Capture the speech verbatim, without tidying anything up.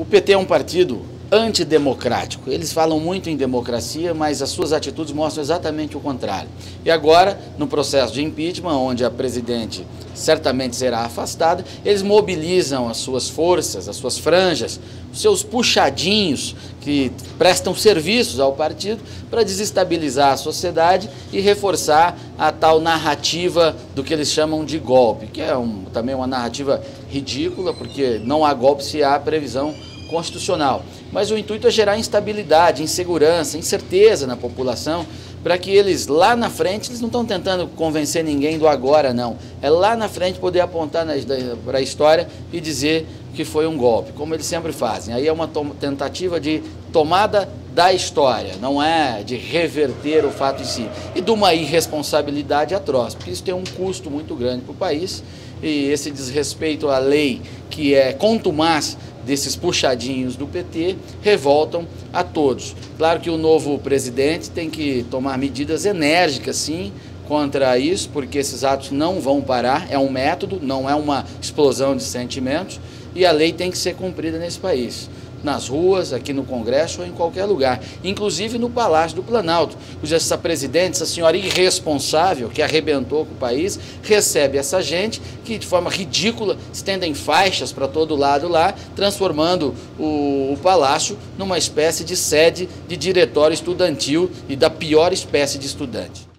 O P T é um partido antidemocrático. Eles falam muito em democracia, mas as suas atitudes mostram exatamente o contrário. E agora, no processo de impeachment, onde a presidente certamente será afastada, eles mobilizam as suas forças, as suas franjas, os seus puxadinhos que prestam serviços ao partido para desestabilizar a sociedade e reforçar a tal narrativa do que eles chamam de golpe, que é um, também uma narrativa ridícula, porque não há golpe se há previsão constitucional. Mas o intuito é gerar instabilidade, insegurança, incerteza na população, para que eles lá na frente, eles não estão tentando convencer ninguém do agora, não. É lá na frente poder apontar para a história e dizer que foi um golpe, como eles sempre fazem. Aí é uma tentativa de tomada da história, não é de reverter o fato em si. E de uma irresponsabilidade atroz, porque isso tem um custo muito grande para o país, e esse desrespeito à lei, que é contumaz desses puxadinhos do P T, revoltam a todos. Claro que o novo presidente tem que tomar medidas enérgicas, sim, contra isso, porque esses atos não vão parar, é um método, não é uma explosão de sentimentos, e a lei tem que ser cumprida nesse país, nas ruas, aqui no Congresso ou em qualquer lugar, inclusive no Palácio do Planalto, onde essa presidente, essa senhora irresponsável que arrebentou com o país, recebe essa gente que de forma ridícula estendem faixas para todo lado lá, transformando o, o Palácio numa espécie de sede de diretório estudantil e da pior espécie de estudante.